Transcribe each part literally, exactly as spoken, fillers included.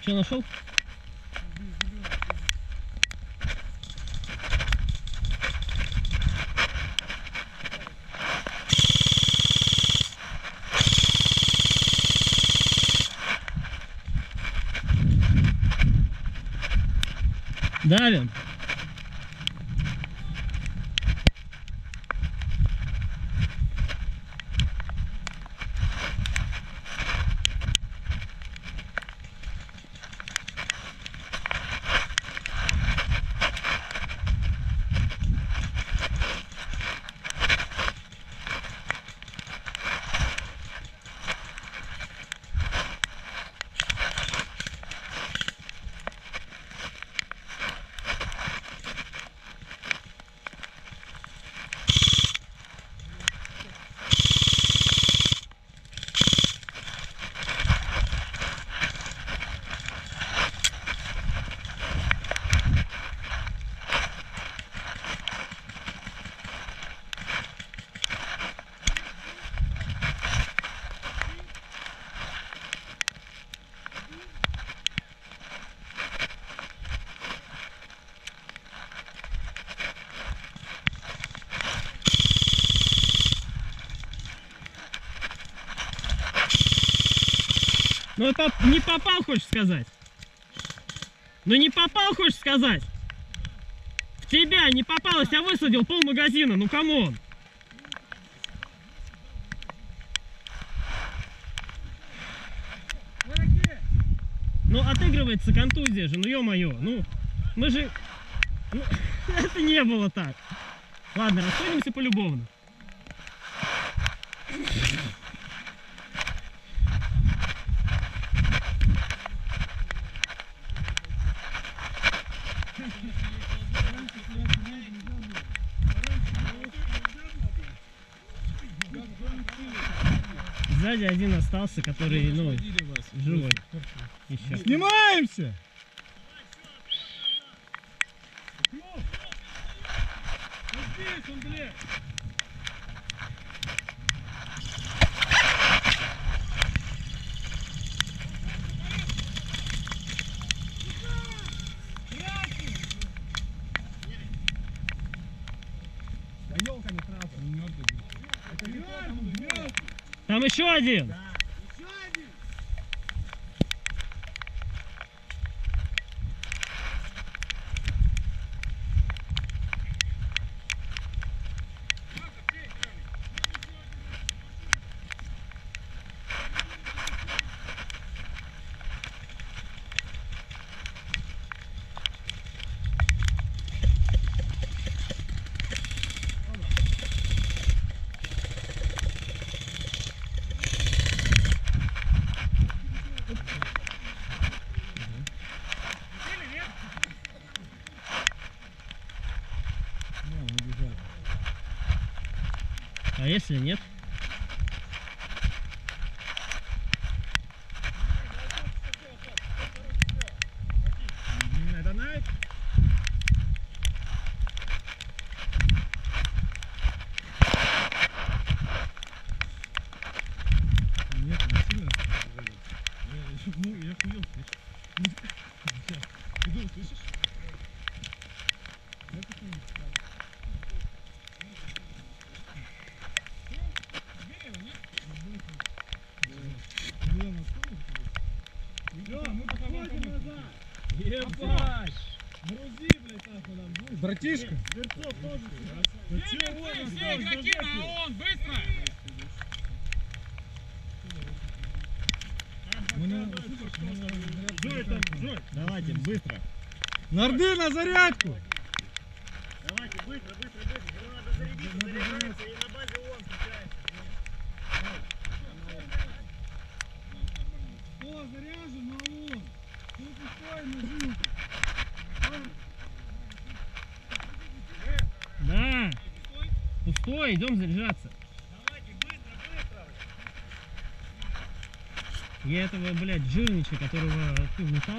Что нашел? Давим. Ну не попал, хочешь сказать? Ну не попал, хочешь сказать? В тебя не попал, я тебя высадил пол магазина, ну камон. Ну отыгрывается контузия же, ну ё-моё, ну мы же... Ну, это не было так. Ладно, расходимся полюбовно. Сзади один остался, который, ну, живой. Еще. Снимаемся! Там еще один. Да. Еще один. А если нет? Это найт? Нет, не сильно. Ну, я хуел, слышишь? Иду, слышишь? Ебать! Грузи, блядь, нахуй нам будет. Братишка! Верцов тоже. Да чего он? Все, игроки на он, быстро! Джой там, Джой! Давайте, быстро! Нарды на зарядку! Давайте, быстро, быстро, быстро. Его надо зарядить, заряжается и на базе он включается. Кто заряжен, на он! Кто пустой, на жук! Да! Пустой, идем заряжаться. Давайте, быстро, быстро! Я этого, блядь, жирнича, которого ты внутал.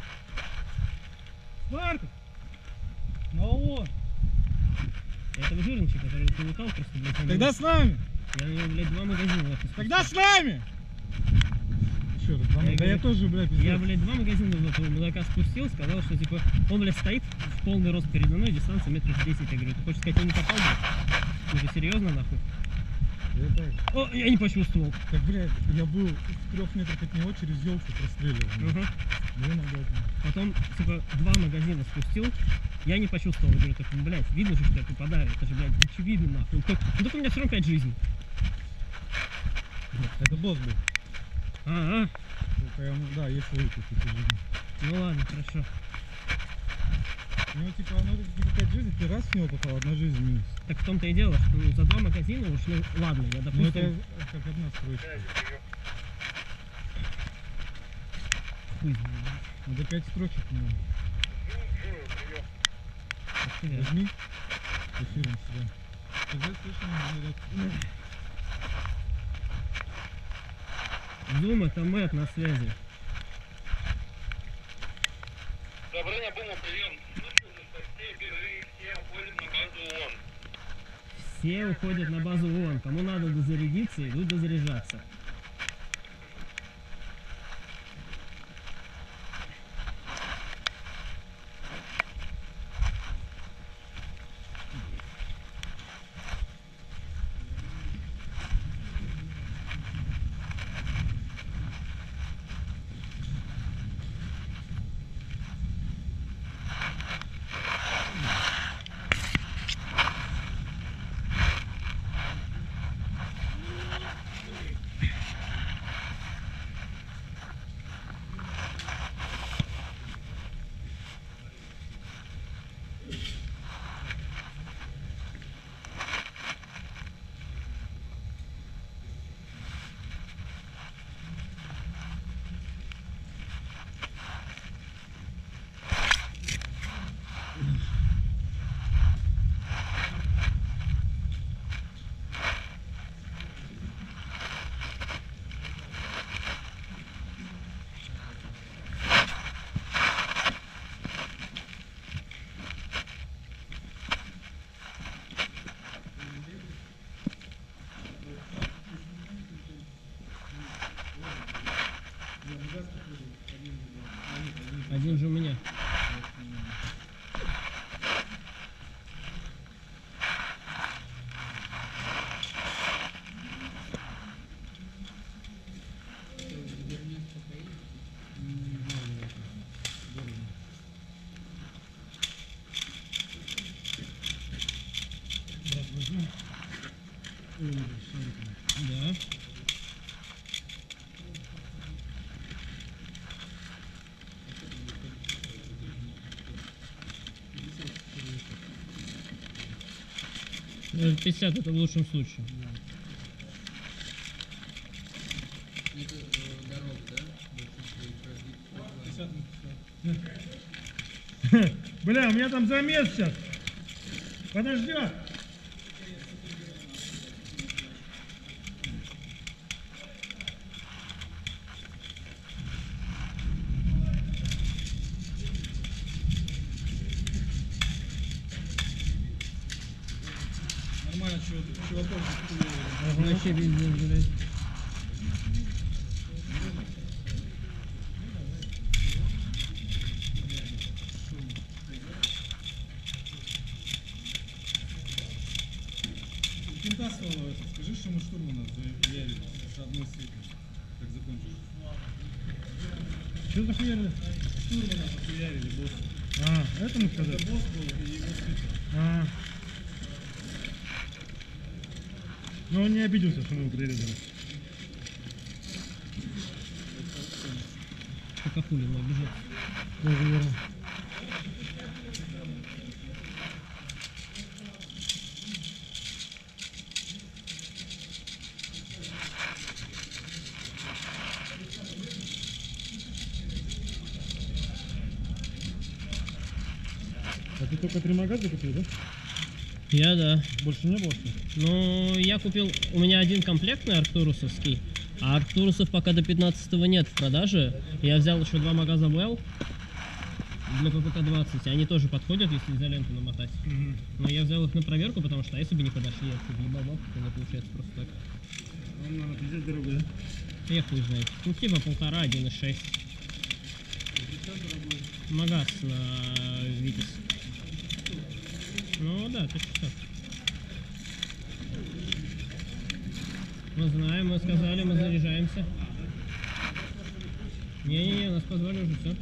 Спарта! На он! Этого жирнича, которого ты внутал, просто, блядь, Тогда с нами! я на него, блядь, два магазина. Тогда с нами! еще раз. Да, Я да говорю, я тоже, блядь, пиздец. Я, блядь, два магазина в этого мудака спустил, сказал, что, типа, он, блядь, стоит в полный рост передо мной, дистанция метров десять. Я говорю, ты хочешь сказать, я не попал, блядь? Ну ты серьезно, нахуй? Я так. О, я не почувствовал. Так, блядь, я был в трех метрах от него, через елку простреливал. Угу. Ну, иногда там. Потом, типа, два магазина спустил, я не почувствовал. Я говорю, так, ну, блядь, видно же, что я попадаю. Это же, блядь, очевидно, нахуй. Ну, только, ну, только у меня все равно пять жизней. Это босс был. А, а. Только я, да, есть свои какие-то жизни. Ну ладно, хорошо. У него типа, оно типа пять жизней, ты раз в него попал, одна жизнь минус. Так в том-то и дело, что ну, за два магазина уж, ну ладно, я Ну допустим... это как одна строчка. Хуй знает. Надо пять строчек у него. Охуенно. Возьми эфиром себя. Сказать слышно, Зум, это Мэтт на связи. Добрыня, Бума, прием. Все уходят на базу ООН. Все уходят на базу ООН. Кому надо дозарядиться, идут дозаряжаться. Один же у меня. Да. пятьдесят это в лучшем случае. Бля, у меня там замес сейчас. Подождет. Нормально, чуваков. Вообще пиздец, блядь. Кента своего, скажи, что мы штурмана заявили с одной сети, как закончишь. Что захуярили? Штурмана захуярили, босс. А, это мы сказали? Это босс был и его свита. А. Но он не обиделся, что мы его прирезали. Только хули он обижается. Тоже верно. А ты только три магаза купил, да? Я да. Больше не было, что ли? Ну, я купил, у меня один комплектный арктурусовский, а арктурусов пока до пятнадцатого нет в продаже. Я взял еще два магаза Bell для ППК двадцать, они тоже подходят, если изоленту намотать. Угу. Но я взял их на проверку, потому что а если бы не подошли, я бы ебал бабку, тогда получается просто так. Он, наверное, пиздец дорогой, да? Я хуй знает. Ну типа полтора, один и шесть. Магаз на Витас. Ну да, ты что? Мы знаем, мы сказали, мы заряжаемся. Не-не-не, нас позвали уже, все.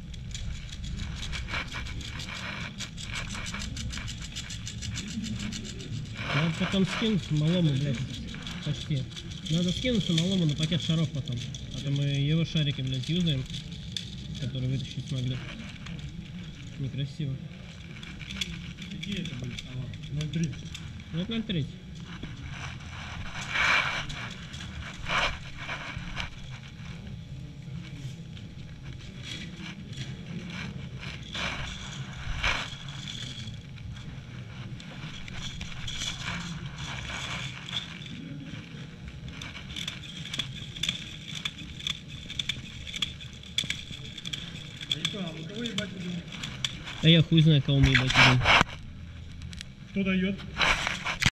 Надо потом скинуть малому, блядь, почти. Надо скинуться малому на пакет шаров потом. А то мы его шарики, блядь, юзаем, которые вытащить смогли. Некрасиво. Какие это были? ноль три. Ну это ноль три. А и что, а мы кого ебать будем? А я хуй знаю, кого мы ебать идем. Кто дает?